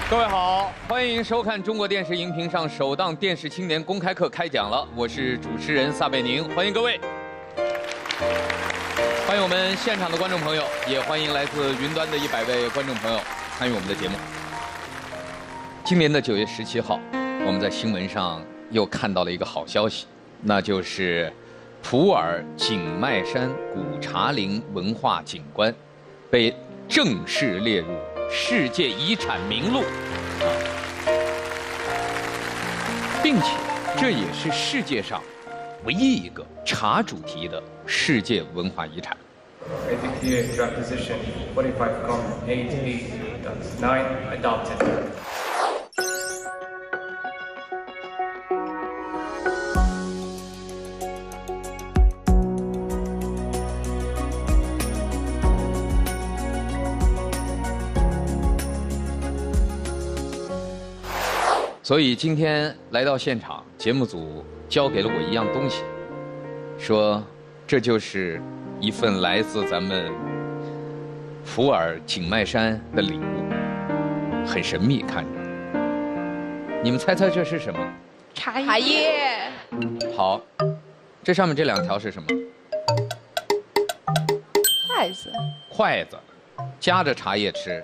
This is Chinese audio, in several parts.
各位好，欢迎收看中国电视荧屏上首档电视青年公开课开讲了，我是主持人撒贝宁，欢迎各位，欢迎我们现场的观众朋友，也欢迎来自云端的100位观众朋友参与我们的节目。今年的9月17号，我们在新闻上又看到了一个好消息，那就是普洱景迈山古茶陵文化景观被正式列入世界遗产名录，并且这也是世界上唯一一个茶主题的世界文化遗产。 I declare draft position 45,88. 9 adopted. 所以今天来到现场，节目组交给了我一样东西，说这就是一份来自咱们普洱景迈山的礼物，很神秘，看着。你们猜猜这是什么？ 茶叶。 好，这上面这2条是什么？ 筷子。 筷子，夹着茶叶吃。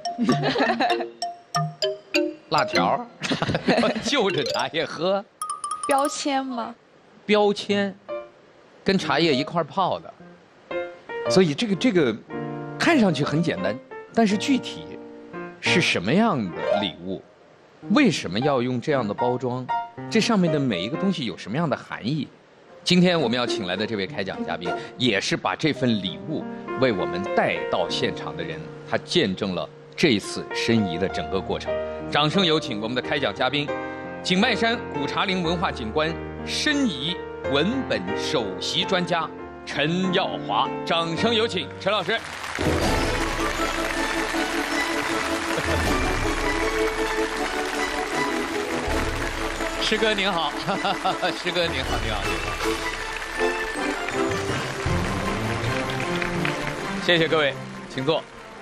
辣条，就着茶叶喝。 标签吗？ 标签，跟茶叶一块泡的。所以这个看上去很简单，但是具体是什么样的礼物？为什么要用这样的包装？这上面的每一个东西有什么样的含义？今天我们要请来的这位开讲嘉宾，也是把这份礼物为我们带到现场的人，他见证了这一次申遗的整个过程。掌声有请我们的开讲嘉宾，景迈山古茶陵文化景观申遗文本首席专家陈耀华。掌声有请陈老师。师哥您好，师哥您好，您好，您好。谢谢各位，请坐。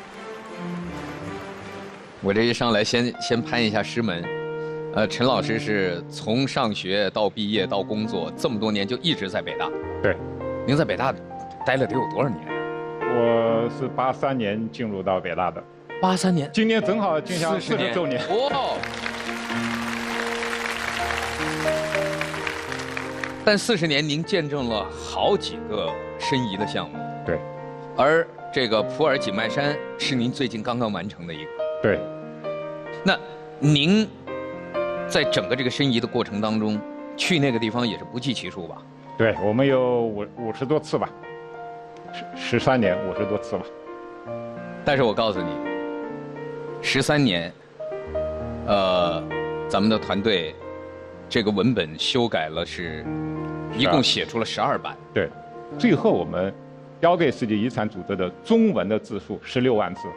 我这一上来先攀一下师门，陈老师是从上学到毕业到工作这么多年就一直在北大。 对， 您在北大待了得有多少年？ 我是83年进入到北大的。 83年， 今年正好进行40周年。 哇！但40年您见证了好几个申遗的项目。 对。 而这个普洱景迈山是您最近刚刚完成的一个。 对。 那您在整个这个申遗的过程当中，去那个地方也是不计其数吧？ 对，我们有50多次吧，13年50多次吧。 但是我告诉你，13年，咱们的团队这个文本修改了一共写出了12版。 对，最后我们交给世界遗产组织的中文的字数16万字。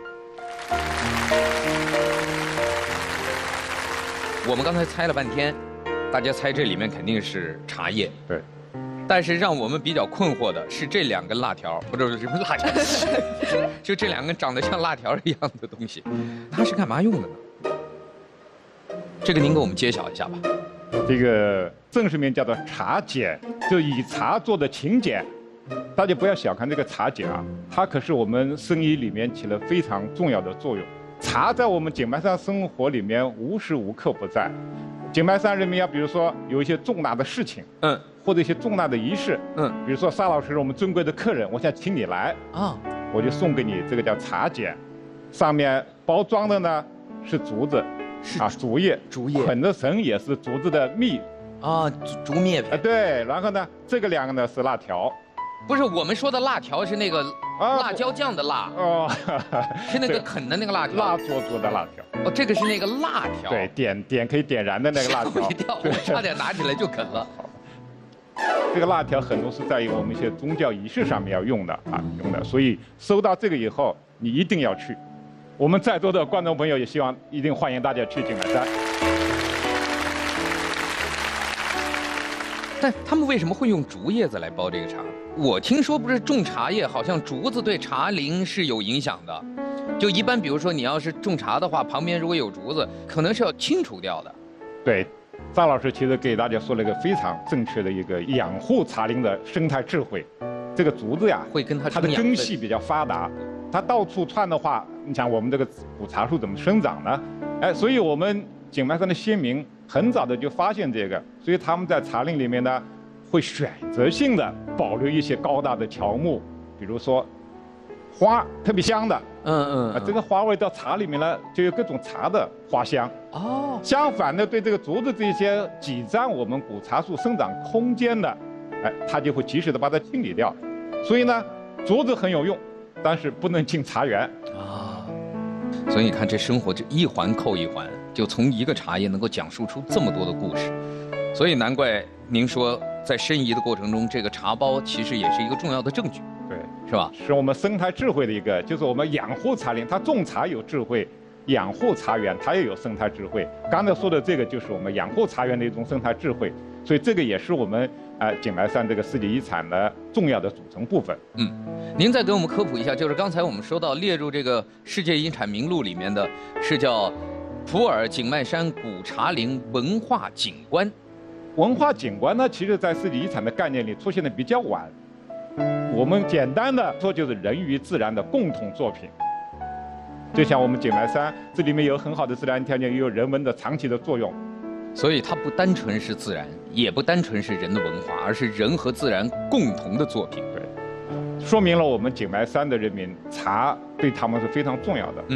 我们刚才猜了半天，大家猜这里面肯定是茶叶。 对。 但是让我们比较困惑的是这2根辣条，不是什么辣条，就这2根长得像辣条一样的东西，它是干嘛用的呢？这个您给我们揭晓一下吧。 这个正式名叫做茶碱，就以茶做的勤俭。大家不要小看这个茶碱啊，它可是我们申遗里面起了非常重要的作用。茶在我们景迈山生活里面无时无刻不在。景迈山人民要比如说有一些重大的事情，或者一些重大的仪式，比如说沙老师我们尊贵的客人，我想请你来啊，我就送给你这个叫茶碱，上面包装的呢是竹子，竹叶，捆的绳也是竹子的蜜啊，竹篾子。 对，然后呢这个2个呢是辣条。 不是我们说的辣条是那个辣椒酱的辣哦，是那个啃的那个辣条， 辣做作的辣条。 哦，这个是那个辣条。 对，可以点燃的那个辣条。 吓我一跳，我差点拿起来就啃了。 这个辣条很多是在于我们一些宗教仪式上面要用的，所以收到这个以后，你一定要去。我们在座的观众朋友也希望一定欢迎大家去景迈山。 但他们为什么会用竹叶子来包这个茶？我听说不是种茶叶，好像竹子对茶龄是有影响的。 就一般，比如说你要是种茶的话，旁边如果有竹子，可能是要清除掉的。 对，张老师其实给大家说了一个非常正确的一个养护茶林的生态智慧。这个竹子呀， 会跟它的根系比较发达，它到处窜的话，你想我们这个古茶树怎么生长呢？哎，所以我们景迈山的先民很早的就发现这个，所以他们在茶林里面呢，会选择性的保留一些高大的乔木，比如说花特别香的，这个花味到茶里面呢，就有各种茶的花香。 哦， 相反的，对这个竹子这些挤占我们古茶树生长空间的，哎，它就会及时的把它清理掉。所以呢，竹子很有用，但是不能进茶园啊。所以你看，这生活这一环扣一环，就从一个茶叶能够讲述出这么多的故事。所以难怪您说，在申遗的过程中，这个茶包其实也是一个重要的证据， 对， 是吧？ 是我们生态智慧的一个，就是我们养护茶林，它种茶有智慧，养护茶园它也有生态智慧。刚才说的这个就是我们养护茶园的一种生态智慧，所以这个也是我们景迈山这个世界遗产的重要的组成部分。 您再给我们科普一下，就是刚才我们说到列入这个世界遗产名录里面的是叫普洱景迈山古茶林文化景观。 文化景观呢，其实在世界遗产的概念里出现的比较晚。我们简单的说，就是人与自然的共同作品。就像我们景迈山，这里面有很好的自然条件，也有人文的长期的作用。 所以它不单纯是自然，也不单纯是人的文化，而是人和自然共同的作品。 对，说明了我们景迈山的人民，茶对他们是非常重要的。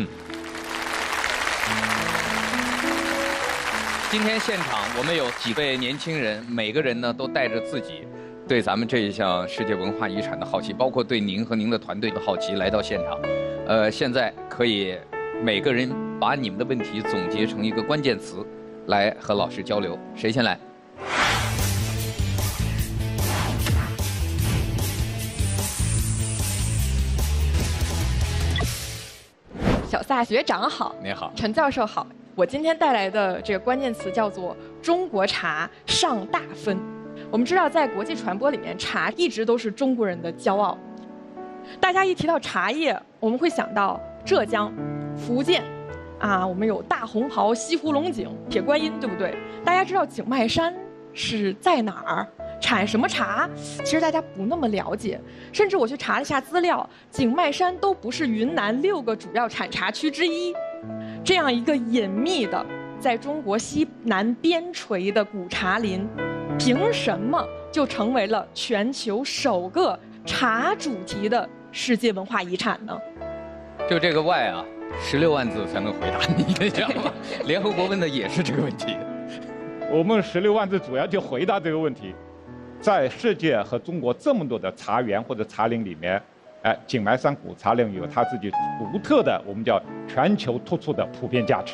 今天现场我们有几位年轻人，每个人呢都带着自己对咱们这一项世界文化遗产的好奇，包括对您和您的团队的好奇，来到现场。现在可以每个人把你们的问题总结成一个关键词，来和老师交流。谁先来？ 小萨学长好， 你好， 陈教授好。我今天带来的这个关键词叫做中国茶上大分。我们知道，在国际传播里面，茶一直都是中国人的骄傲。大家一提到茶叶，我们会想到浙江、福建，我们有大红袍、西湖龙井、铁观音，对不对？大家知道景迈山是在哪儿，产什么茶？其实大家不那么了解。甚至我去查了一下资料，景迈山都不是云南6个主要产茶区之一。这样一个隐秘的，在中国西南边陲的古茶林，凭什么就成为了全球首个茶主题的世界文化遗产呢？ 就这个 why 啊，16万字才能回答你，你知道吗？联合国问的也是这个问题。 我们16万字主要就回答这个问题。在世界和中国这么多的茶园或者茶林里面，景迈山古茶林有它自己独特的，我们叫全球突出的普遍价值。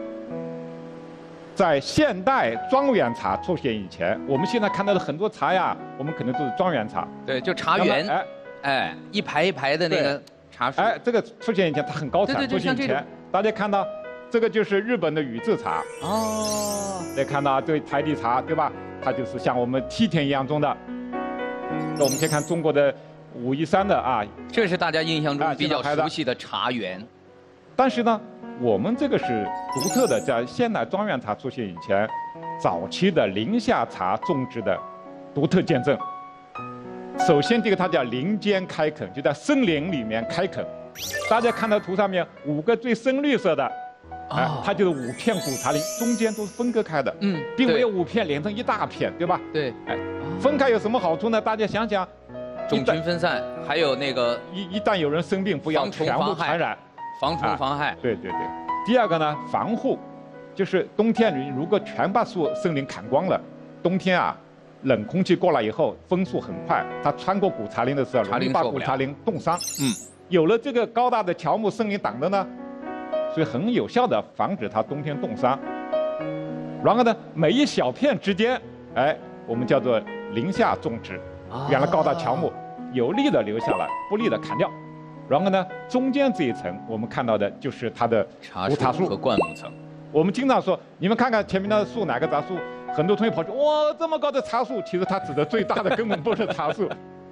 在现代庄园茶出现以前，我们现在看到的很多茶呀，我们可能都是庄园茶。 对，就茶园，一排一排的那个茶树。 这个出现以前它很高产，出现以前，大家看到这个就是日本的宇治茶。哦。大家看到这台地茶，对吧？它就是像我们梯田一样种的。那我们可以看中国的513的这是大家印象中比较熟悉的茶园。 但是呢，我们这个是独特的，在现代庄园茶出现以前，早期的林下茶种植的独特见证。首先，这个它叫林间开垦，就在森林里面开垦。大家看到图上面5个最深绿色的，它就是5片古茶林，中间都是分割开的，并没有5片连成一大片，对吧？ 对， 分开有什么好处呢？大家想想， 种群分散，还有那个一旦有人生病，不要全部传染， 防虫防害。 对。第二个呢，防护，就是冬天如果全把森林砍光了，冬天冷空气过来以后，风速很快，它穿过古茶林的时候，容易把古茶林冻伤。有了这个高大的乔木森林挡的呢，所以很有效的防止它冬天冻伤。然后呢，每一小片之间，我们叫做林下种植，原来高大乔木，有利的留下来，不利的砍掉。然后呢，中间这一层我们看到的就是它的古茶树和灌木层。 我们经常说，你们看看前面的树哪个茶树，很多同学跑去，哇，这么高的茶树，其实它指的最大的根本不是茶树，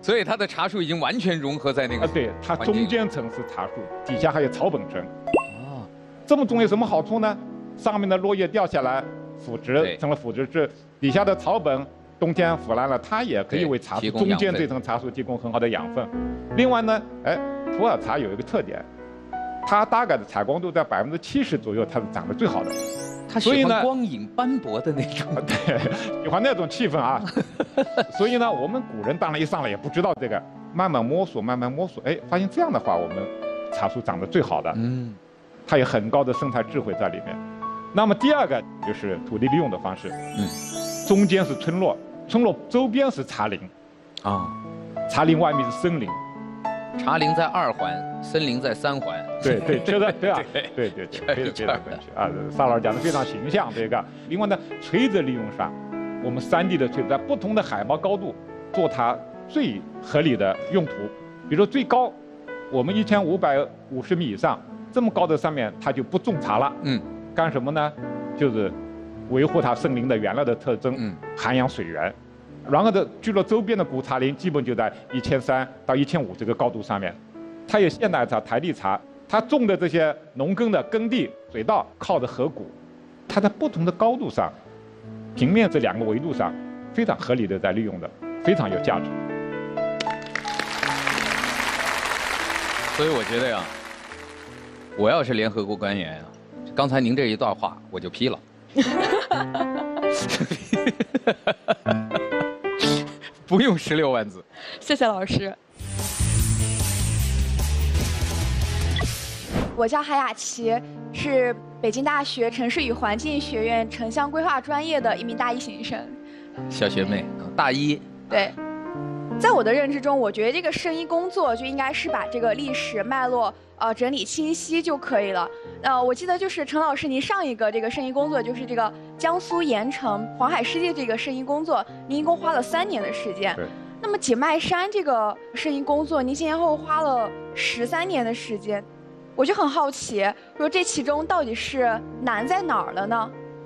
所以它的茶树已经完全融合在那个对，它环境中间层是茶树，底下还有草本层。 哦， 这么种有什么好处呢？上面的落叶掉下来，腐对殖成了腐殖质，底下的草本冬天腐烂了，它也可以对为茶树提供养分中间这层茶树提供很好的养分。另外呢，普洱茶有一个特点，它大概的采光度在70%左右，它是长得最好的。 它所以呢喜欢光影斑驳的那种。 对，喜欢那种气氛啊。所以呢，我们古人当然一上来也不知道这个，慢慢摸索，慢慢摸索，发现这样的话，我们茶树长得最好的。 嗯， 它有很高的生态智慧在里面。那么第二个就是土地利用的方式，中间是村落，村落周边是茶林， 啊， 茶林外面是森林。 茶林在2环，森林在3环。 对，觉得对啊，对， 圈非常一圈的正确啊。沙老师讲的非常形象，这个。另外呢，垂直利用上，我们山地的垂直在不同的海拔高度做它最合理的用途。比如说最高，我们1550米以上，这么高的上面它就不种茶了。干什么呢？就是维护它森林的原来的特征，涵养水源。然后聚落周边的古茶林基本就在1300到1500这个高度上面。它有现代茶、台地茶，它种的这些农耕的耕地、水稻靠的河谷，它在不同的高度上，平面这2个维度上，非常合理的在利用的，非常有价值。 所以我觉得呀，我要是联合国官员呀，刚才您这一段话我就批了。不用16万字。 谢谢老师。 我叫海雅琪，是北京大学城市与环境学院城乡规划专业的一名大一新生。 小学妹，大一。 对，在我的认知中，我觉得这个圣医工作就应该是把这个历史脉络整理清晰就可以了。我记得就是陈老师您上一个这个圣医工作就是这个江苏盐城黄海世界这个圣医工作，您一共花了3年的时间。 对。 那么景迈山这个圣医工作，您前后花了13年的时间，我就很好奇，说这其中到底是难在哪儿了呢？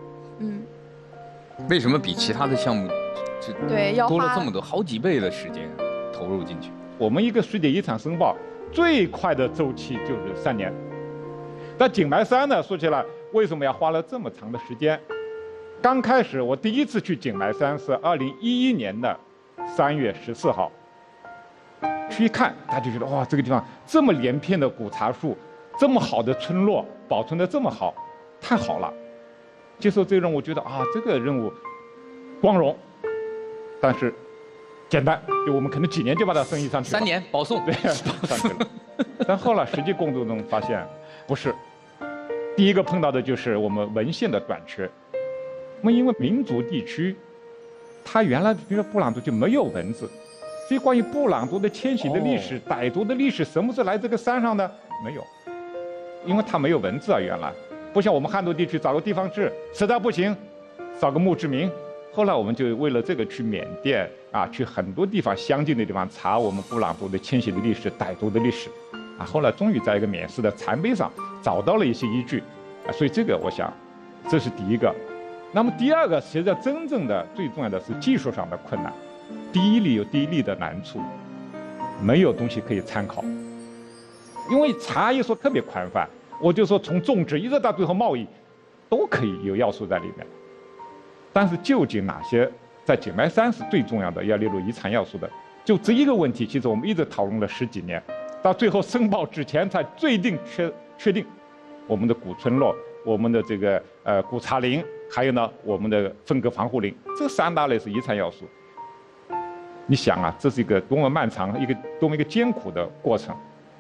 为什么比其他的项目对要多了这么多好几倍的时间投入进去？ 我们一个世界遗产申报最快的周期就是3年。但景迈山呢，说起来为什么要花了这么长的时间？刚开始我第一次去景迈山是2011年的3月14号，去一看，大家就觉得哇，这个地方这么连片的古茶树，这么好的村落保存得这么好，太好了。接受这个任务，我觉得啊，这个任务光荣，但是简单，就我们可能几年就把它升级上去了。 3年保送， 对，上去了。但后来实际工作中发现，不是。第一个碰到的就是我们文献的短缺。我们因为民族地区，它原来比如说布朗族就没有文字，所以关于布朗族的迁徙的历史、傣族的历史，什么时候来这个山上的没有，因为它没有文字啊，原来。不像我们汉族地区找个地方志，实在不行，找个墓志铭。后来我们就为了这个去缅甸啊，去很多地方相近的地方查我们布朗族的迁徙的历史、傣族的历史，啊，后来终于在一个缅甸的残碑上找到了一些依据，啊，所以这个我想，这是第一个。那么第二个，其实真正的最重要的是技术上的困难。第一例有第一例的难处，没有东西可以参考，因为茶叶说特别宽泛。我就说，从种植一直到最后贸易，都可以有要素在里面。但是究竟哪些在景迈山是最重要的，要列入遗产要素的，就这一个问题，其实我们一直讨论了10几年，到最后申报之前才确定我们的古村落、我们的这个古茶林，还有呢我们的分割防护林，这3大类是遗产要素。你想啊，这是一个多么漫长、多么一个艰苦的过程。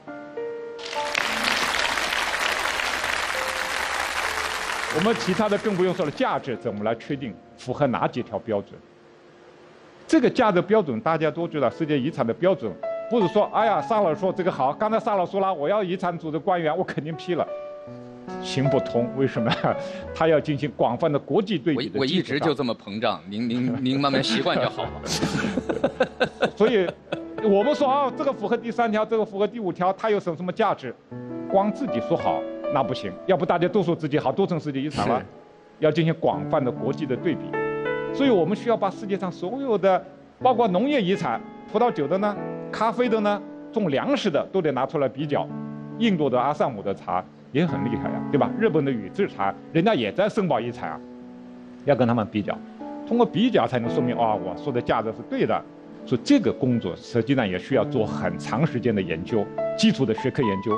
我们其他的更不用说了，价值怎么来确定，符合哪几条标准？这个价值标准大家都知道，世界遗产的标准不是说，哎呀，沙老说这个好，刚才沙老说了，我要遗产组的官员，我肯定批了，行不通。为什么？他要进行广泛的国际对比的。 我一直就这么膨胀，您慢慢习惯就好了。 所以，我们说啊，这个符合第3条，这个符合第5条，它有什么价值？光自己说好。那不行，要不大家都说自己好，都成世界遗产了，要进行广泛的国际的对比。所以我们需要把世界上所有的，包括农业遗产、葡葡萄酒的呢，咖啡的呢，种粮食的都得拿出来比较。印度的阿萨姆的茶也很厉害呀，对吧？日本的宇治茶，人家也在申报遗产啊，要跟他们比较，通过比较才能说明我说的价值是对的。所以这个工作实际上也需要做很长时间的研究，基础的学科研究。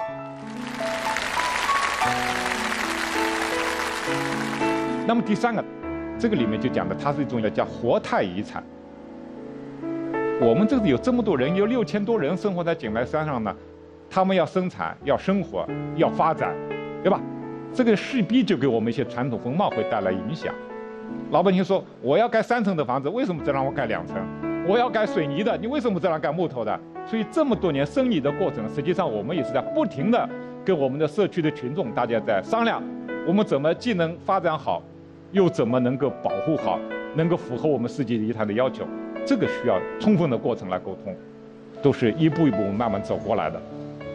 那么第三个，这个里面就讲的它是一种叫活态遗产。我们这里有这么多人，有6000多人生活在井埋山上呢，他们要生产、要生活、要发展，对吧？这个势必就给我们一些传统风貌会带来影响。老百姓说，我要盖3层的房子，为什么只让我盖2层？我要盖水泥的，你为什么只让盖木头的？所以这么多年生意的过程，实际上我们也是在不停的跟我们的社区的群众大家在商量，我们怎么既能发展好，又怎么能够保护好，能够符合我们世界遗产的要求。这个需要充分的过程来沟通，都是一步一步慢慢走过来的。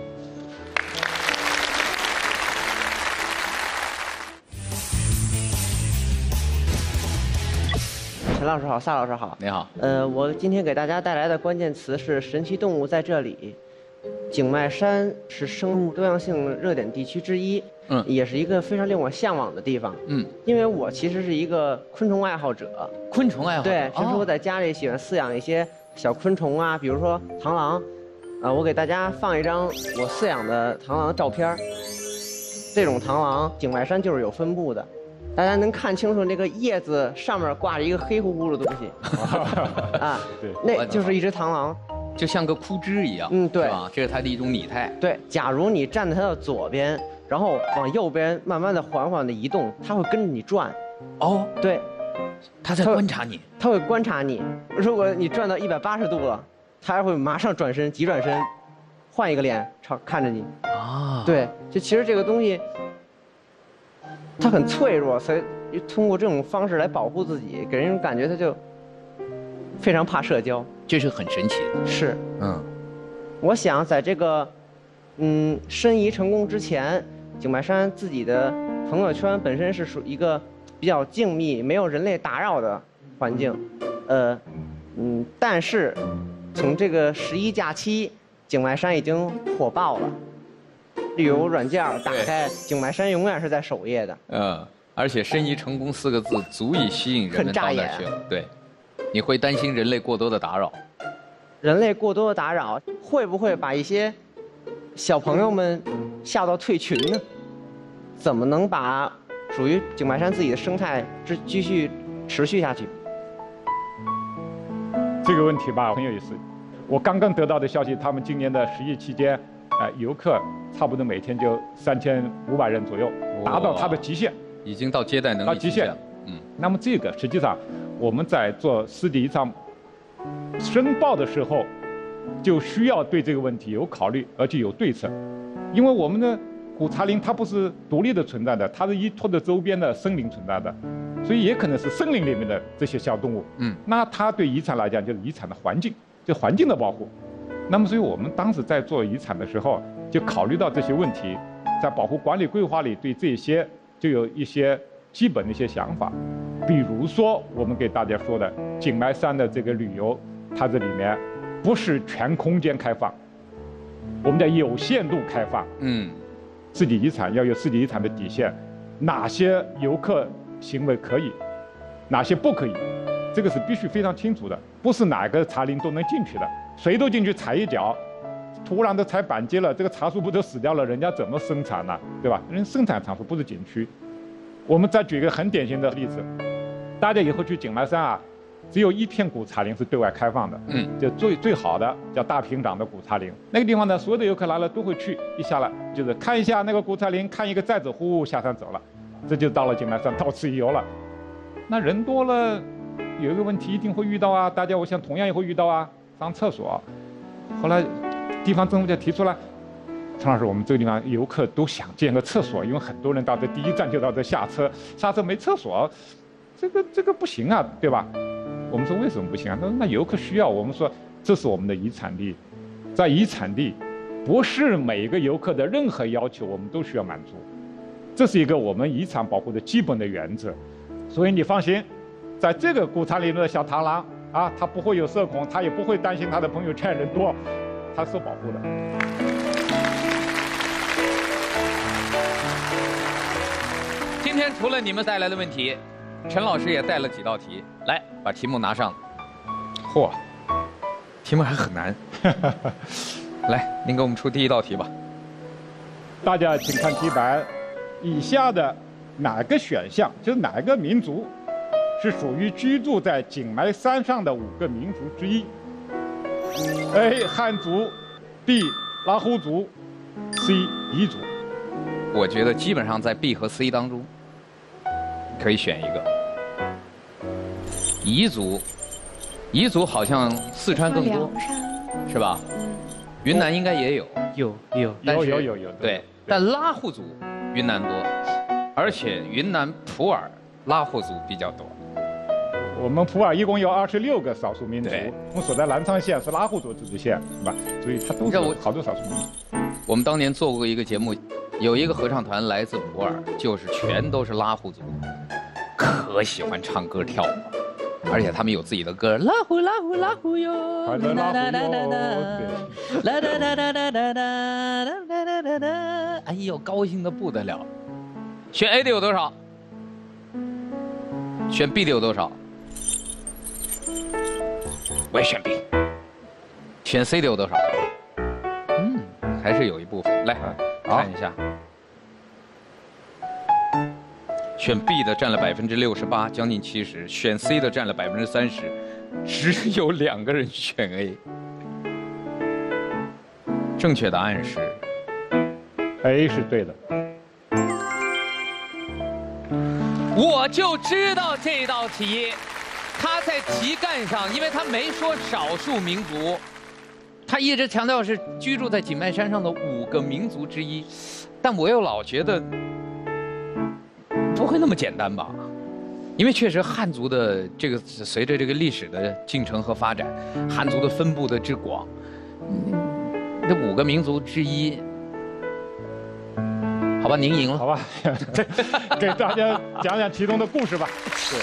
陈老师好，萨老师好。 你好。 我今天给大家带来的关键词是神奇动物在这里。井迈山是生物多样性热点地区之一，也是一个非常令我向往的地方。因为我其实是一个昆虫爱好者。 昆虫爱好者。 对，平时我在家里喜欢饲养一些小昆虫啊，比如说螳螂。我给大家放一张我饲养的螳螂的照片。这种螳螂，井迈山就是有分布的。大家能看清楚那个叶子上面挂着一个黑乎乎的东西，啊， 对， 那就是一只螳螂， 就像个枯枝一样， 对， 是吧？这是它的一种拟态。 对，假如你站在它的左边，然后往右边慢慢的、缓缓的移动，它会跟着你转。 哦， 对， 它在观察你， 它会观察你。如果你转到180度了，它还会马上转身、急转身，换一个脸看着你。 啊， 对，就其实这个东西。它很脆弱，所以通过这种方式来保护自己，给人一种感觉它就非常怕社交， 这是很神奇的。 是，我想在这个申遗成功之前，井迈山自己的朋友圈本身是属于一个比较静谧、没有人类打扰的环境，但是从这个11假期，井迈山已经火爆了。旅游软件打开，井迈山永远是在首页的。 而且申遗成功4个字足以吸引人们到那儿去了。对，你会担心人类过多的打扰？ 人类过多的打扰会不会把一些小朋友们吓到退群呢？怎么能把属于井迈山自己的生态继续持续下去？ 这个问题吧很有意思。我刚刚得到的消息，他们今年的11期间，游客差不多每天就3500人左右，达到它的极限， 已经到接待能力极限了。 那么这个实际上我们在做世界遗产申报的时候，就需要对这个问题有考虑，而且有对策。因为我们的古茶林它不是独立的存在的，它是依托着周边的森林存在的，所以也可能是森林里面的这些小动物。那它对遗产来讲就是遗产的环境，就环境的保护。那么所以我们当时在做遗产的时候，就考虑到这些问题，在保护管理规划里对这些就有一些基本的一些想法。比如说我们给大家说的井迈山的这个旅游，它这里面不是全空间开放，我们叫有限度开放。世界遗产要有世界遗产的底线，哪些游客行为可以，哪些不可以，这个是必须非常清楚的，不是哪个茶林都能进去的，谁都进去踩一脚，突然的踩板街了，这个茶树不都死掉了，人家怎么生产呢？对吧？人生产场所不是景区。我们再举一个很典型的例子，大家以后去井迈山啊，只有一片古茶林是对外开放的，就最好的叫大平掌的古茶林。那个地方呢，所有的游客来了都会去，一下来就是看一下那个古茶林，看一个寨子，呼下山走了，这就到了井迈山，到此一游了。那人多了，有一个问题一定会遇到啊，大家我想同样也会遇到啊，上厕所。后来地方政府就提出来，陈老师，我们这个地方游客都想建个厕所，因为很多人到这第一站就到这下车没厕所，这个不行啊，对吧？我们说为什么不行啊？那游客需要，我们说这是我们的遗产地，在遗产地，不是每一个游客的任何要求我们都需要满足，这是一个我们遗产保护的基本的原则。所以你放心，在这个古茶林的小螳螂， 啊，他不会有社恐，他也不会担心他的朋友圈人多，他受保护的。 今天除了你们带来的问题，陈老师也带了几道题，来把题目拿上。嚯，题目还很难。来，您给我们出第一道题吧。 大家请看题板，以下的哪个选项，就是哪个民族，是属于居住在景迈山上的5个民族之一 ？A. 汉族 ，B. 拉祜族 ，C. 彝族。 我觉得基本上在 B 和 C 当中，可以选一个。彝族，彝族好像四川更多，是吧？云南应该也有，但是有， 对，但拉祜族云南多，而且云南普洱拉祜族比较多。 我们普洱一共有26个少数民族，我们所在南昌县是拉祜族自治县，是吧？所以它都是好多少数民族。 我们当年做过一个节目，有一个合唱团来自普洱，就是全都是拉祜族，可喜欢唱歌跳舞。而且他们有自己的歌，拉祜拉祜拉祜哟， 快乐拉祜哟， 啦哒哒哒哒哒哒哒哒，哎呦，高兴的不得了。选 A 的有多少？选 B 的有多少？我也选 B。选 C 的有多少？还是有一部分。来看一下。选 B 的占了68%，将近70%；选 C 的占了30%，只有2个人选 A。正确答案是 A 是对的。 我就知道这道题，他在题干上，因为他没说少数民族，他一直强调是居住在景迈山上的5个民族之一，但我又老觉得。不会那么简单吧？因为确实汉族的这个随着这个历史的进程和发展，汉族的分布的之广，这5个民族之一，好吧，您赢了。 好吧，给大家讲讲其中的故事吧。是。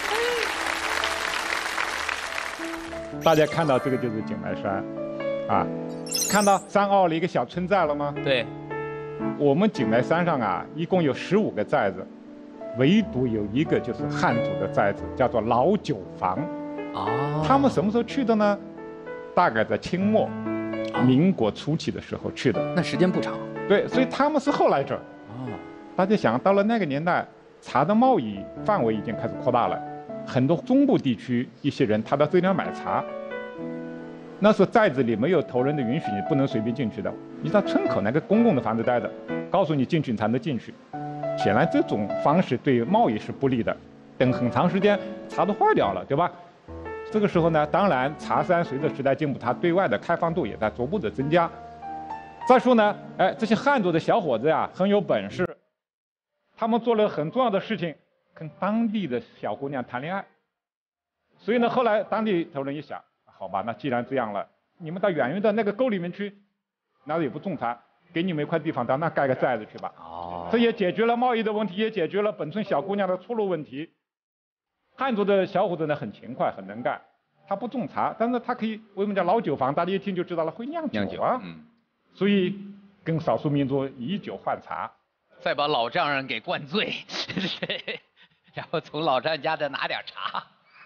大家看到这个就是景迈山，啊，看到山坳里一个小村寨了吗？ 对。 我们景迈山上啊，一共有15个寨子。唯独有一个就是汉族的寨子，叫做老九房。他们什么时候去的呢？大概在清末，民国初期的时候去的。 那时间不长。 对，所以他们是后来者。大家想到了那个年代，茶的贸易范围已经开始扩大了，很多中部地区一些人他到这里买茶。那时候寨子里没有头人的允许，你不能随便进去的。你到村口那个公共的房子待着，告诉你进去你才能进去。显然这种方式对贸易是不利的，等很长时间茶都坏掉了，对吧？这个时候呢，当然茶山随着时代进步，它对外的开放度也在逐步的增加。再说呢，这些汉族的小伙子呀很有本事，他们做了很重要的事情，跟当地的小姑娘谈恋爱。所以呢，后来当地头人一想，好吧，那既然这样了，你们到远远的那个沟里面去，那也不种茶。给你们一块地方，到那盖个寨子去吧。这也解决了贸易的问题，也解决了本村小姑娘的出路问题。汉族的小伙子呢很勤快，很能干，他不种茶，但是他可以，为什么叫老酒房？大家一听就知道了，会酿酒啊。所以跟少数民族以酒换茶， 再把老丈人给灌醉，然后从老丈人家再拿点茶。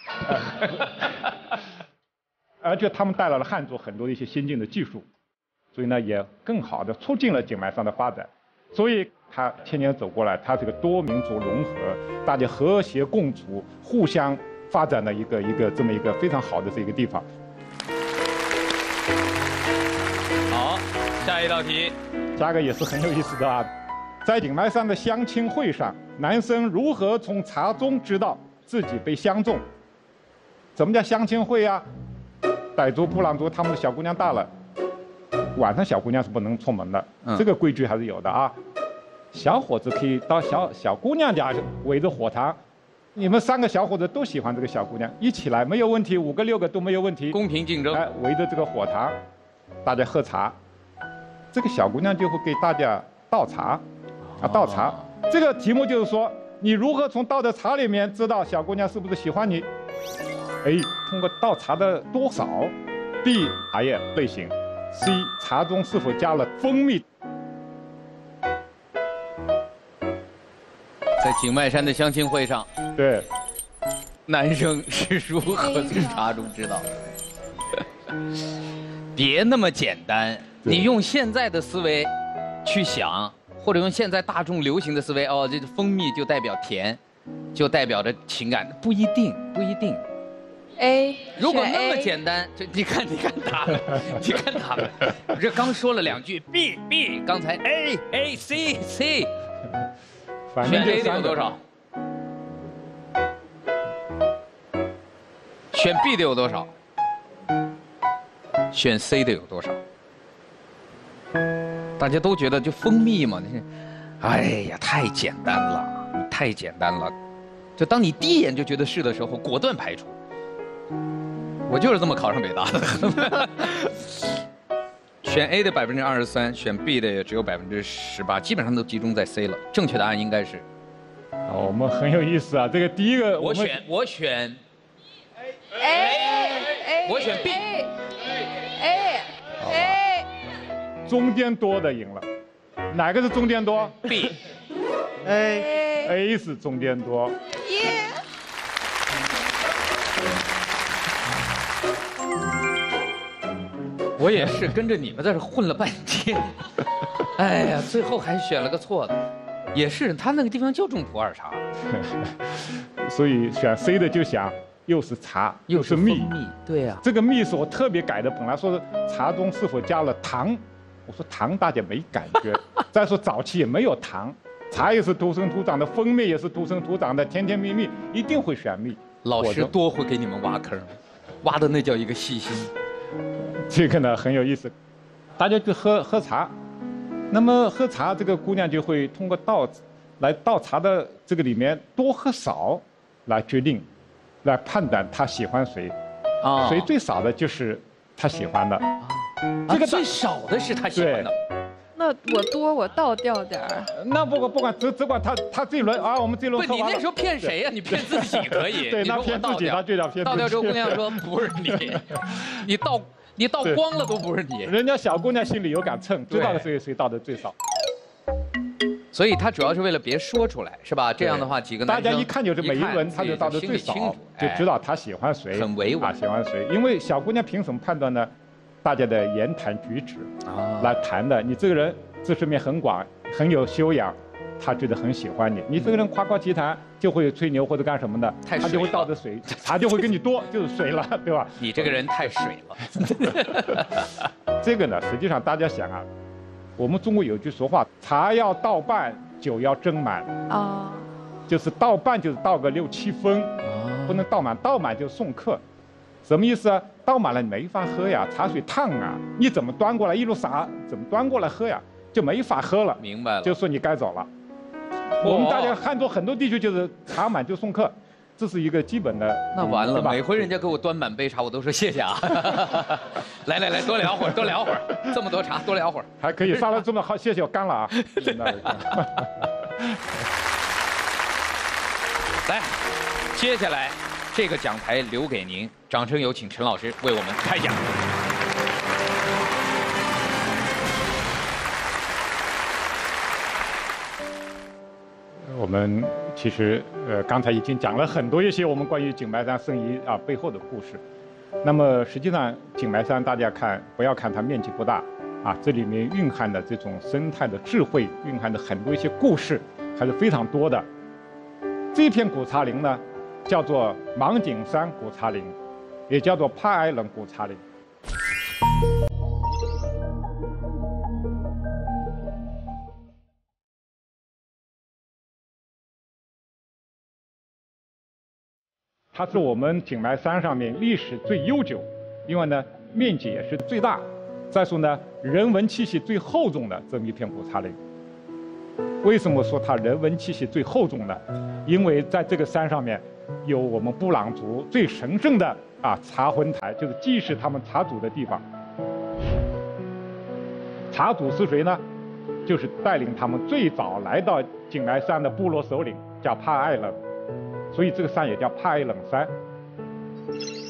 而且他们带来了汉族很多的一些先进的技术。所以呢，也更好的促进了景迈山的发展，所以它千年走过来，它是个多民族融合、大家和谐共处、互相发展的一个这么一个非常好的这个地方。 好，下一道题， 下个也是很有意思的啊，在景迈山的相亲会上，男生如何从茶中知道自己被相中？什么叫相亲会啊？傣族、布朗族他们的小姑娘大了。晚上小姑娘是不能出门的，这个规矩还是有的啊。小伙子可以到小姑娘家围着火塘，你们3个小伙子都喜欢这个小姑娘，一起来没有问题，5个6个都没有问题， 公平竞争。 围着这个火塘，大家喝茶，这个小姑娘就会给大家倒茶，倒茶。这个题目就是说，你如何从倒的茶里面知道小姑娘是不是喜欢你？ A 通过倒茶的多少 ，B 茶叶类型 ，C 茶中是否加了蜂蜜。 在景迈山的相亲会上， 对， 男生是如何从茶中知道的？别那么简单，你用现在的思维去想，或者用现在大众流行的思维，哦，这蜂蜜就代表甜，就代表着情感，不一定，不一定。 A， 如果选那么 A 简单，这你看他们，你看他们，我这刚说了2句 B， 刚才 A，C， 选反正就 A 的有 3个。 多少？选 B 的有多少？选 C 的有多少？大家都觉得就蜂蜜嘛，你，哎呀，太简单了，你太简单了。就当你第一眼就觉得是的时候，果断排除。我就是这么考上北大的。选 A 的23%，选 B 的也只有18%，基本上都集中在 C 了。正确答案应该是， 我们很有意思啊，这个第一个我选 A， 我选 B A， 中间多的赢了，哪个是中间多 B。 ？A 是中间多。 耶！ 我也是跟着你们在这混了半天，哎呀，最后还选了个错的。也是，他那个地方就种普洱茶， 所以选 C 的就想，又是茶，又是蜜。 对呀、 这个蜜是我特别改的，本来说是茶中是否加了糖，我说糖大家没感觉。再说早期也没有糖，茶也是土生土长的，蜂蜜也是土生土长的，甜甜蜜蜜，一定会选蜜。 老师多会给你们挖坑，挖的那叫一个细心。 这个呢很有意思，大家就喝茶，那么喝茶这个姑娘就会通过倒茶的这个里面多喝少来决定，来判断她喜欢谁， 啊水最少的就是她喜欢的，这个最少的是他喜欢的。 那我倒掉点儿。 那不管只管她这一轮啊，我们这一轮不， 喝完了你那时候骗谁呀、你骗自己可以。 对， 你说我那骗自己， 倒掉那就叫骗自己。 倒掉之后，姑娘说不是你，你倒光了都不是你。 人家小姑娘心里有杆秤，知道谁倒的最少。 所以他主要是为了别说出来，是吧？这样的话，几个男生大家一看就是每一轮他就倒的最少，就知道他喜欢谁， 很委婉啊，喜欢谁。因为小姑娘凭什么判断呢？大家的言谈举止来谈的。你这个人知识面很广，很有修养，他觉得很喜欢你。你这个人夸夸其谈，就会吹牛或者干什么的，他就会倒的水，茶就会跟你多，就是水了，对吧？ 你这个人太水了。 这个呢，实际上大家想啊，我们中国有句俗话，茶要倒半，酒要斟满。 啊， 就是倒半就是倒个6、7分，不能倒满，倒满就送客。什么意思啊？倒满了你没法喝呀，茶水烫啊，你怎么端过来一路洒，怎么端过来喝呀？就没法喝了。 明白了， 就说你该走了。我们大家汉族很多地区就是茶满就送客，这是一个基本的。 那完了， 对吧每回人家给我端满杯茶，我都说谢谢啊。来，多聊会儿，多聊会儿，这么多茶，多聊会儿。 还可以上来这么好，谢谢，我干了啊。 来，接下来这个讲台留给您，掌声有请陈老师为我们开讲。 我们其实刚才已经讲了很多一些我们关于景迈山圣遗啊背后的故事。那么实际上景迈山大家看，不要看它面积不大啊，这里面蕴含的这种生态的智慧，蕴含的很多一些故事还是非常多的。这片古茶林呢，叫做芒景山古茶林，也叫做帕埃冷古茶林。它是我们景迈山上面历史最悠久，另外呢面积也是最大，再说呢人文气息最厚重的这么一片古茶林。为什么说它人文气息最厚重呢？因为在这个山上面有我们布朗族最神圣的茶魂台，就是祭祀他们茶祖的地方。茶祖是谁呢？就是带领他们最早来到景迈山的部落首领，叫帕艾冷。所以这个山也叫帕埃冷山。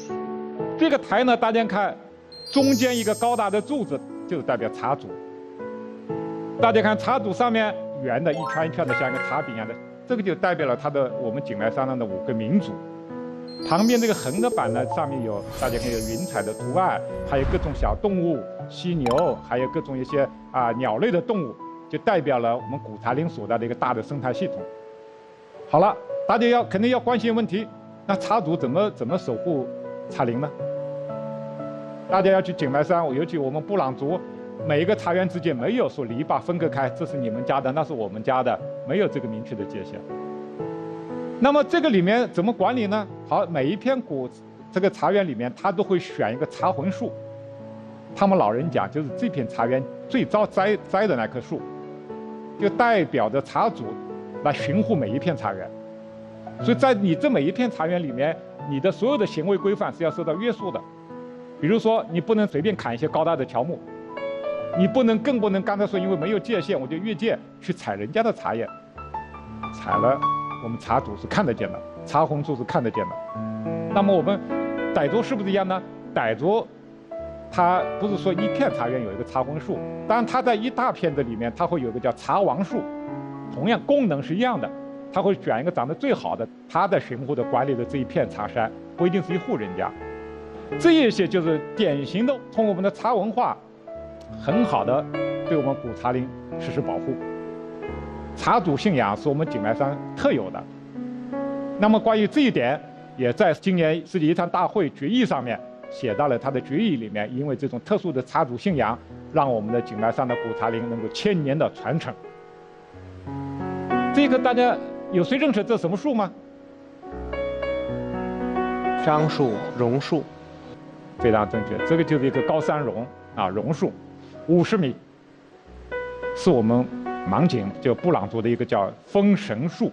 这个台呢，大家看，中间一个高大的柱子就是代表茶祖。大家看茶祖上面圆的一圈一圈的，像一个茶饼一样的，这个就代表了我们井来山上的5个民族。旁边这个横的板呢，上面有大家看有云彩的图案，还有各种小动物，犀牛，还有各种一些鸟类的动物，就代表了我们古茶林所在的一个大的生态系统。好了，大家肯定要关心问题，那茶祖怎么守护茶林呢？大家要去井来山，尤其我们布朗族，每一个茶园之间没有说篱笆分割开，这是你们家的，那是我们家的，没有这个明确的界限。那么这个里面怎么管理呢？好，每一片这个茶园里面，他都会选一个茶魂树。他们老人讲，就是这片茶园最早栽的那棵树，就代表着茶主来巡护每一片茶园。所以在你这每一片茶园里面，你的所有的行为规范是要受到约束的。比如说，你不能随便砍一些高大的乔木，你更不能刚才说因为没有界限，我就越界去采人家的茶叶，采了。我们茶主是看得见的，茶红树是看得见的。那么我们傣族是不是一样呢？傣族它不是说一片茶园有一个茶红树，当然它在一大片的里面，它会有一个叫茶王树，同样功能是一样的，它会选一个长得最好的，它在巡护的管理的这一片茶山，不一定是一户人家。这一些就是典型的从我们的茶文化，很好的对我们古茶林实施保护。茶祖信仰是我们井来山特有的。那么关于这一点，也在今年世界遗产大会决议上面写到了它的决议里面。因为这种特殊的茶祖信仰，让我们的井来山的古茶林能够千年的传承。这个大家有谁认识这什么树吗？ 樟树、榕树， 非常正确。这个就是一个高山榕榕树，50米，是我们芒井就布朗族的一个叫风神树。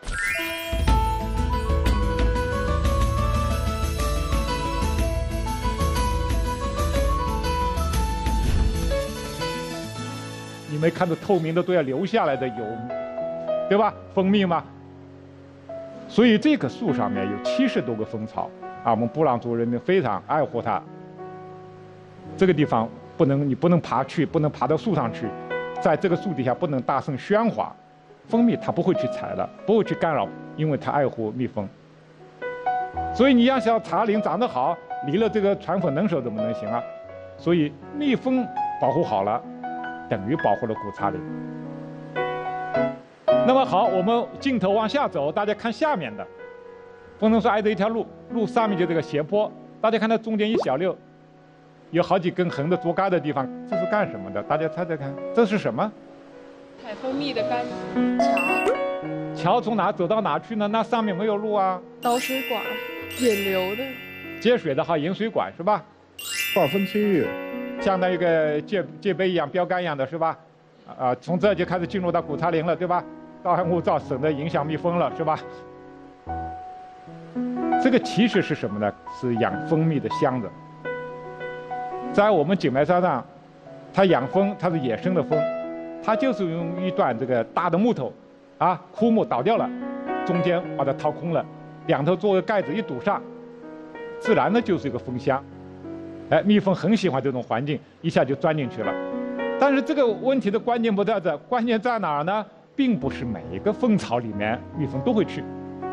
你没看到透明的都要流下来的油，对吧？蜂蜜嘛。所以这棵树上面有70多个蜂巢我们布朗族人民非常爱护它。这个地方你不能爬去，不能爬到树上去。在这个树底下不能大声喧哗，蜂蜜它不会去采的，不会去干扰，因为它爱护蜜蜂。所以你要想茶林长得好，离了这个传粉能手怎么能行啊？所以蜜蜂保护好了，等于保护了古茶林。那么好，我们镜头往下走，大家看下面的，风筝树挨着一条路，路上面就这个斜坡，大家看它中间一小溜。有好几根横的竹竿的地方，这是干什么的？大家猜猜看，这是什么？ 采蜂蜜的杆桥。 桥从哪走到哪去呢？那上面没有路啊。 导水管，引流的。 接水的引水管是吧？ 划分区域， 相当于一个界碑一样、标杆一样的是吧？从这就开始进入到古茶林了，对吧？高寒物燥，省得影响蜜蜂了，是吧？这个其实是什么呢？是养蜂蜜的箱子。在我们井来山上，它养蜂，它是野生的蜂，它就是用一段这个大的木头，枯木倒掉了，中间把它掏空了，两头做个盖子一堵上，自然的就是一个蜂箱。蜜蜂很喜欢这种环境，一下就钻进去了。但是这个问题的关键不在这，关键在哪儿呢？并不是每一个蜂巢里面蜜蜂都会去。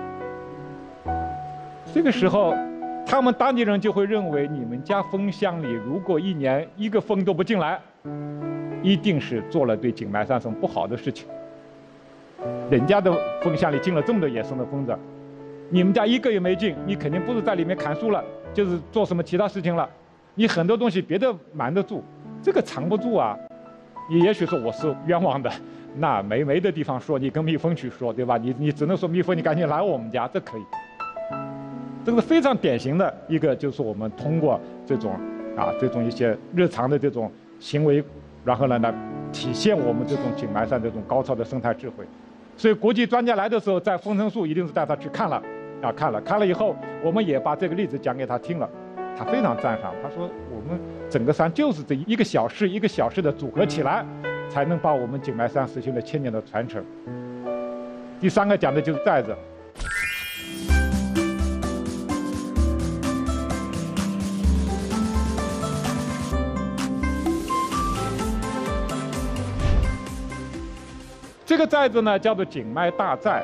这个时候，他们当地人就会认为，你们家蜂箱里如果一年一个蜂都不进来，一定是做了对井来山什么不好的事情。人家的蜂箱里进了这么多野生的蜂子，你们家一个也没进，你肯定不是在里面砍树了，就是做什么其他事情了。你很多东西别的瞒得住，这个藏不住啊。你也许说我是冤枉的，那没的地方说，你跟蜜蜂去说，对吧？你只能说蜜蜂，你赶紧来我们家，这可以。这个是非常典型的一个，就是我们通过这种一些日常的这种行为，然后呢来体现我们这种井来山这种高超的生态智慧。所以国际专家来的时候，在风城树一定是带他去看了，看了以后，我们也把这个例子讲给他听了，他非常赞赏，他说我们整个山就是这一个小事一个小事的组合起来，才能把我们井来山实现了千年的传承。第三个讲的就是寨子。 这个寨子呢叫做景迈大寨，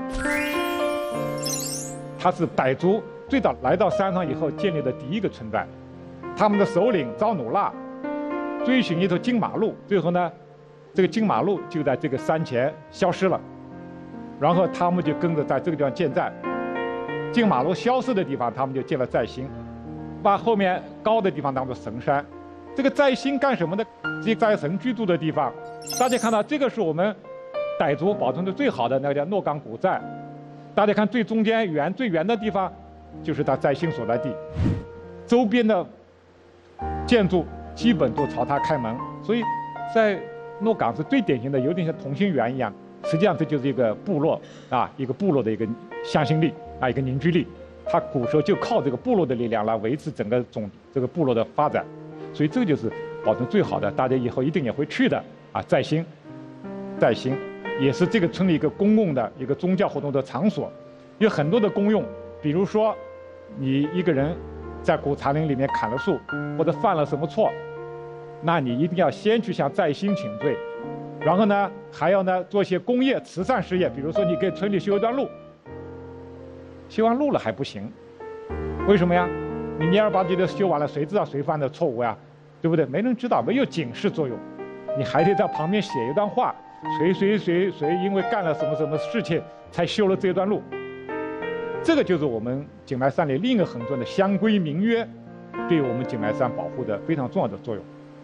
它是傣族最早来到山上以后建立的第一个村寨。他们的首领昭努腊追寻一头金马鹿，最后呢，这个金马鹿就在这个山前消失了，然后他们就跟着在这个地方建寨。金马鹿消失的地方，他们就建了寨星，把后面高的地方当做神山。这个寨星干什么的？这寨神居住的地方，大家看到这个是我们傣族保存的最好的那个叫诺岗古寨。大家看最中间最圆的地方，就是它寨星所在地，周边的建筑基本都朝它开门，所以在诺岗是最典型的，有点像同心圆一样。实际上这就是一个部落啊，一个部落的一个向心力啊，一个凝聚力。它古时候就靠这个部落的力量来维持整个这个部落的发展，所以这个就是保存最好的，大家以后一定也会去的啊。寨星也是这个村里一个公共的一个宗教活动的场所，有很多的功用，比如说你一个人在古茶林里面砍了树，或者犯了什么错，那你一定要先去向寨星请罪，然后呢，还要呢做一些公益慈善事业，比如说你给村里修一段路，修完路了还不行，为什么呀？你蔫儿吧唧的修完了，谁知道谁犯的错误呀？对不对？没人知道，没有警示作用，你还得在旁边写一段话，谁因为干了什么什么事情才修了这段路。这个就是我们景迈山里另一个很重要的乡规民约，对我们景迈山保护的非常重要的作用。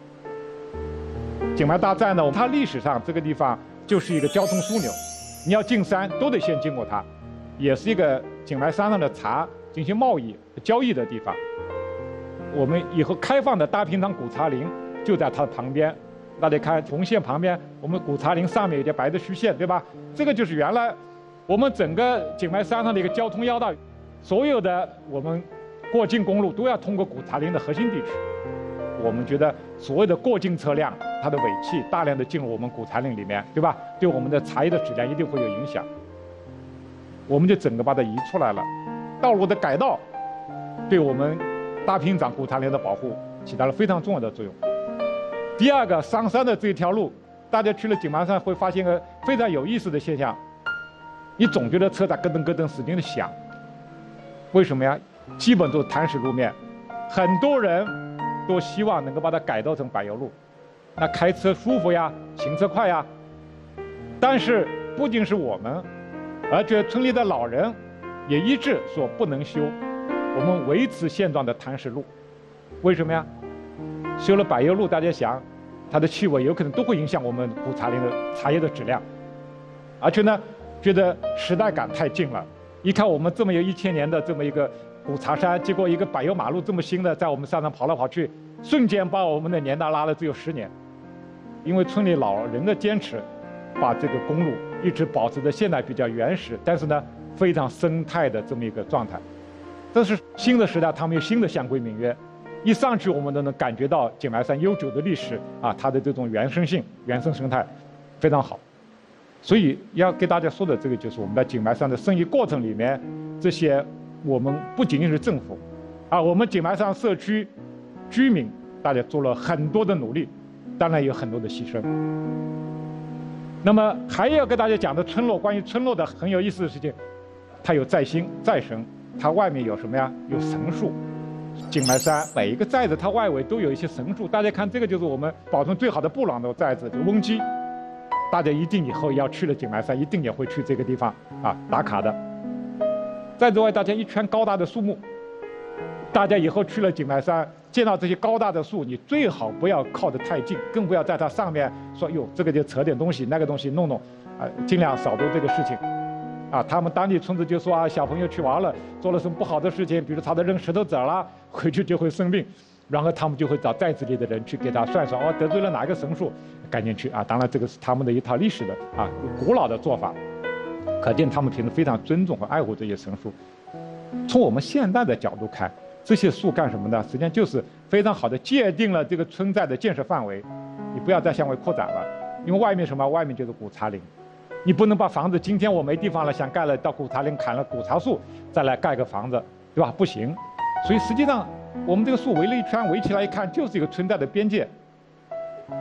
景迈大寨呢，它历史上这个地方就是一个交通枢纽，你要进山都得先经过它，也是一个景迈山上的茶进行贸易交易的地方。我们以后开放的大平塘古茶林就在它旁边，大家看红线旁边，我们古茶林上面有条白的虚线，对吧？这个就是原来我们整个景迈山上的一个交通要道，所有的我们过境公路都要通过古茶林的核心地区。我们觉得所有的过境车辆，它的尾气大量的进入我们古茶林里面，对吧？对我们的茶叶的质量一定会有影响。我们就整个把它移出来了。道路的改道，对我们大平塘古茶林的保护起到了非常重要的作用。第二个，上山的这条路，大家去了景迈山会发现个非常有意思的现象，你总觉得车在咯噔咯噔使劲的响，为什么呀？基本都是磐石路面，很多人都希望能够把它改造成柏油路，那开车舒服呀，行车快呀。但是不仅是我们，而且村里的老人也一致说不能修我们维持现状的磐石路。为什么呀？修了柏油路，大家想它的气味有可能都会影响我们古茶林的茶叶的质量，而且呢觉得时代感太近了。一看我们这么有1000年的这么一个古茶山，结果一个柏油马路这么新的在我们山上跑来跑去，瞬间把我们的年代拉了只有10年。因为村里老人的坚持，把这个公路一直保持着现在比较原始，但是呢非常生态的这么一个状态。这是新的时代，他们有新的乡规民约，一上去我们都能感觉到景迈山悠久的历史啊，它的这种原生性、原生生态非常好。所以要给大家说的这个就是我们在景迈山的生意过程里面，这些我们不仅仅是政府，啊，我们景迈山社区居民大家做了很多的努力，当然有很多的牺牲。那么还要跟大家讲的村落，关于村落的很有意思的事情，它有寨星、寨神，它外面有什么呀？有神树。景迈山每一个寨子，它外围都有一些神树。大家看这个就是我们保存最好的布朗的寨子，就翁基。大家一定以后要去了景迈山，一定也会去这个地方啊打卡的。再之外，大家一圈高大的树木，大家以后去了景迈山，见到这些高大的树，你最好不要靠得太近，更不要在它上面说哟这个就扯点东西，那个东西弄弄，啊，尽量少做这个事情。啊，他们当地村子就说啊，小朋友去玩了，做了什么不好的事情，比如他的扔石头子儿啦，回去就会生病，然后他们就会找寨子里的人去给他算算，哦，得罪了哪个神树，赶紧去啊。当然这个是他们的一套历史的啊古老的做法，可见他们平时非常尊重和爱护这些神树。从我们现在的角度看，这些树干什么呢？实际上就是非常好的界定了这个村寨的建设范围，你不要再向外扩展了，因为外面什么？外面就是古茶林。你不能把房子，今天我没地方了，想盖了，到古茶林砍了古茶树，再来盖个房子，对吧？不行。所以实际上，我们这个树围了一圈，围起来一看，就是一个村寨的边界。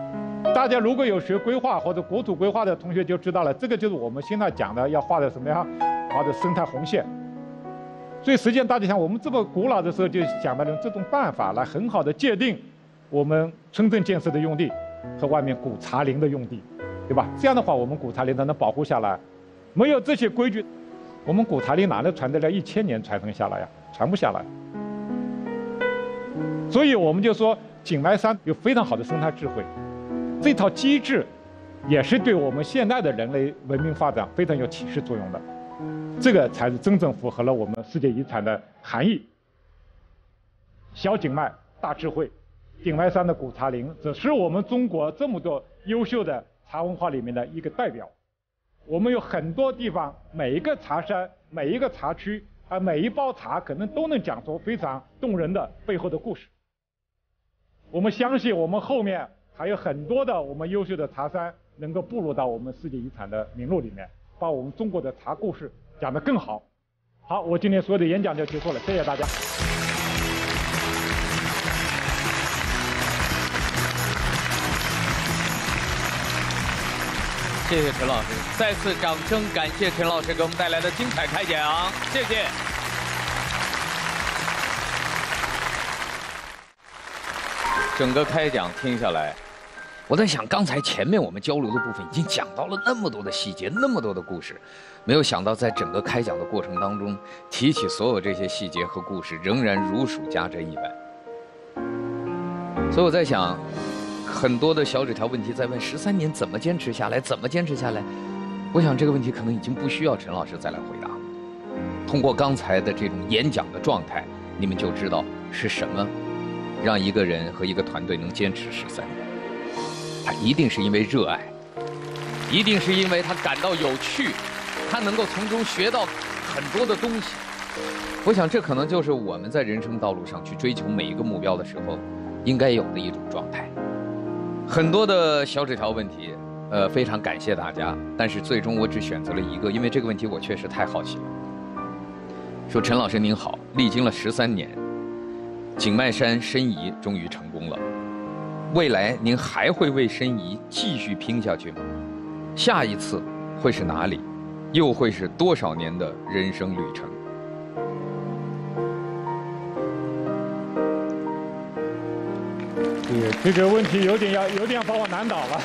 大家如果有学规划或者国土规划的同学就知道了，这个就是我们现在讲的要画的什么样，画的生态红线。所以实际上大家想，我们这么古老的时候就想到了这种办法来很好的界定我们村镇建设的用地和外面古茶林的用地，对吧？这样的话，我们古茶林才能保护下来。没有这些规矩，我们古茶林哪能传得了1000年传承下来呀？传不下来。所以我们就说，景迈山有非常好的生态智慧，这套机制也是对我们现在的人类文明发展非常有启示作用的。这个才是真正符合了我们世界遗产的含义。小景迈，大智慧，景迈山的古茶林，只是我们中国这么多优秀的茶文化里面的一个代表。我们有很多地方，每一个茶山，每一个茶区，每一包茶可能都能讲出非常动人的背后的故事。我们相信我们后面还有很多的我们优秀的茶山能够步入到我们世界遗产的名录里面，把我们中国的茶故事讲得更好。好，我今天所有的演讲就结束了，谢谢大家。 谢谢陈老师，再次掌声感谢陈老师给我们带来的精彩开讲，谢谢。整个开讲听下来，我在想，刚才前面我们交流的部分已经讲到了那么多的细节，那么多的故事，没有想到在整个开讲的过程当中，提起所有这些细节和故事，仍然如数家珍一般。所以我在想，很多的小纸条问题在问13年怎么坚持下来，怎么坚持下来？我想这个问题可能已经不需要陈老师再来回答了。通过刚才的这种演讲的状态，你们就知道是什么让一个人和一个团队能坚持13年。他一定是因为热爱，一定是因为他感到有趣，他能够从中学到很多的东西。我想这可能就是我们在人生道路上去追求每一个目标的时候应该有的一种状态。很多的小纸条问题，非常感谢大家，但是最终我只选择了一个，因为这个问题我确实太好奇了。说陈老师您好，历经了13年，景迈山申遗终于成功了。未来您还会为申遗继续拼下去吗？下一次会是哪里？又会是多少年的人生旅程？ 这个问题有点要把我难倒了。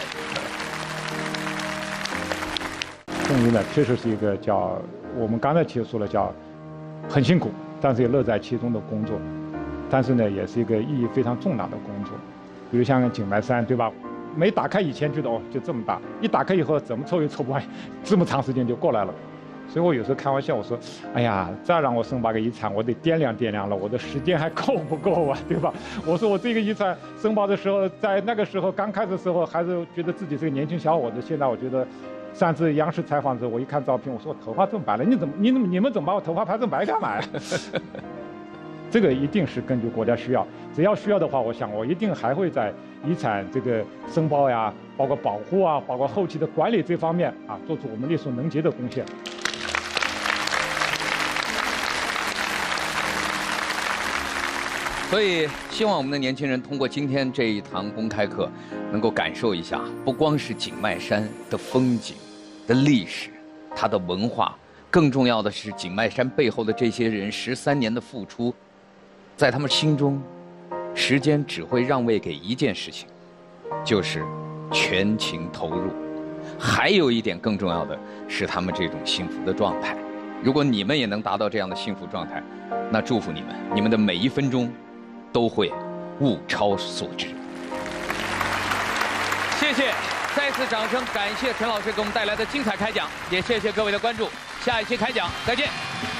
申遗呢，确实是一个叫我们刚才提出了叫很辛苦，但是也乐在其中的工作，但是呢，也是一个意义非常重大的工作。比如像景迈山，对吧？没打开以前觉得哦就这么大，一打开以后怎么凑也凑不完，这么长时间就过来了。所以我有时候开玩笑，我说，哎呀，再让我申报个遗产，我得掂量掂量了，我的时间还够不够啊，对吧？我说我这个遗产申报的时候，在那个时候刚开始的时候，还是觉得自己是个年轻小伙子。现在我觉得，上次央视采访的时候，我一看照片，我说我头发这么白了，你们怎么把我头发拍成白干嘛呀？这个一定是根据国家需要，只要需要的话，我想我一定还会在遗产这个申报呀，包括保护啊，包括后期的管理这方面啊，做出我们力所能及的贡献。 所以，希望我们的年轻人通过今天这一堂公开课，能够感受一下，不光是景迈山的风景、的历史、它的文化，更重要的是景迈山背后的这些人13年的付出，在他们心中，时间只会让位给一件事情，就是全情投入。还有一点更重要的是他们这种幸福的状态。如果你们也能达到这样的幸福状态，那祝福你们，你们的每一分钟都会物超所值。谢谢，再次掌声感谢陈老师给我们带来的精彩开讲，也谢谢各位的关注，下一期开讲再见。